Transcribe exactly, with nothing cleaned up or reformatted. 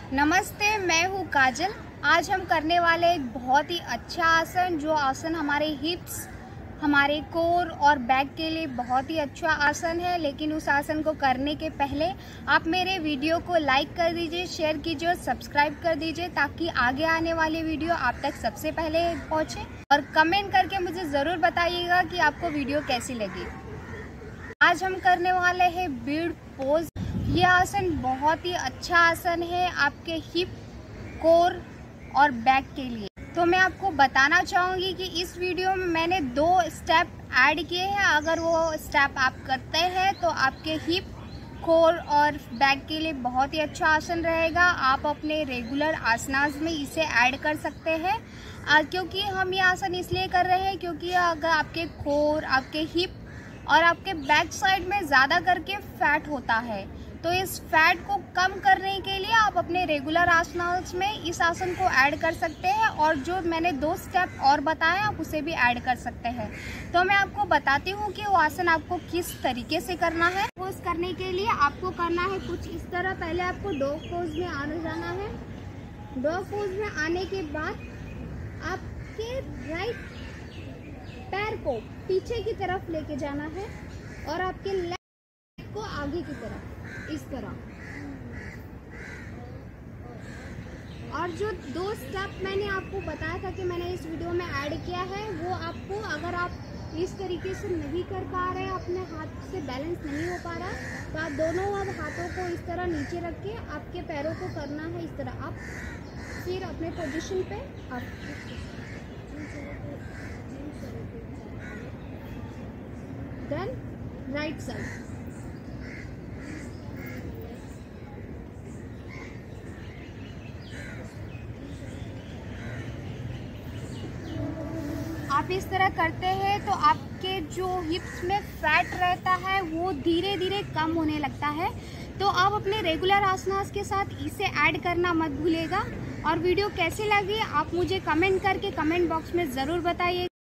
नमस्ते, मैं हूँ काजल। आज हम करने वाले एक बहुत ही अच्छा आसन, जो आसन हमारे हिप्स, हमारे कोर और बैक के लिए बहुत ही अच्छा आसन है। लेकिन उस आसन को करने के पहले आप मेरे वीडियो को लाइक कर दीजिए, शेयर कीजिए और सब्सक्राइब कर दीजिए, ताकि आगे आने वाली वीडियो आप तक सबसे पहले पहुँचे। और कमेंट करके मुझे ज़रूर बताइएगा कि आपको वीडियो कैसी लगी। आज हम करने वाले हैं बीड पोज। ये आसन बहुत ही अच्छा आसन है आपके हिप, कोर और बैक के लिए। तो मैं आपको बताना चाहूँगी कि इस वीडियो में मैंने दो स्टेप ऐड किए हैं। अगर वो स्टेप आप करते हैं तो आपके हिप, कोर और बैक के लिए बहुत ही अच्छा आसन रहेगा। आप अपने रेगुलर आसनास में इसे ऐड कर सकते हैं। क्योंकि हम ये आसन इसलिए कर रहे हैं क्योंकि अगर आपके कोर, आपके हिप और आपके बैक साइड में ज़्यादा करके फैट होता है, तो इस फैट को कम करने के लिए आप अपने रेगुलर आसनास में इस आसन को ऐड कर सकते हैं। और जो मैंने दो स्टेप और बताए आप उसे भी ऐड कर सकते हैं। तो मैं आपको बताती हूँ कि वो आसन आपको किस तरीके से करना है। पोज करने के लिए आपको करना है कुछ इस तरह। पहले आपको डॉग पोज में आने जाना है। डॉग पोज में आने के बाद आपके राइट पैर को पीछे की तरफ लेके जाना है और आपके लेग को आगे की तरफ, इस तरह। और जो दो स्टेप मैंने आपको बताया था कि मैंने इस वीडियो में ऐड किया है, वो आपको, अगर आप इस तरीके से नहीं कर पा रहे, अपने हाथ से बैलेंस नहीं हो पा रहा, तो आप दोनों अब हाथों को इस तरह नीचे रख के आपके पैरों को करना है इस तरह। आप फिर अपने पोजीशन पे आप देन राइट साइड। आप इस तरह करते हैं तो आपके जो हिप्स में फैट रहता है वो धीरे धीरे कम होने लगता है। तो आप अपने रेगुलर आसनास के साथ इसे ऐड करना मत भूलिएगा। और वीडियो कैसी लगी आप मुझे कमेंट करके कमेंट बॉक्स में ज़रूर बताइए।